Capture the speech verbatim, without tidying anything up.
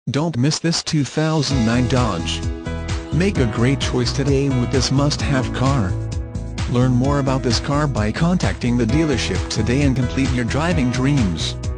Don't miss this two thousand nine Dodge. Make a great choice today with this must-have car. Learn more about this car by contacting the dealership today and complete your driving dreams.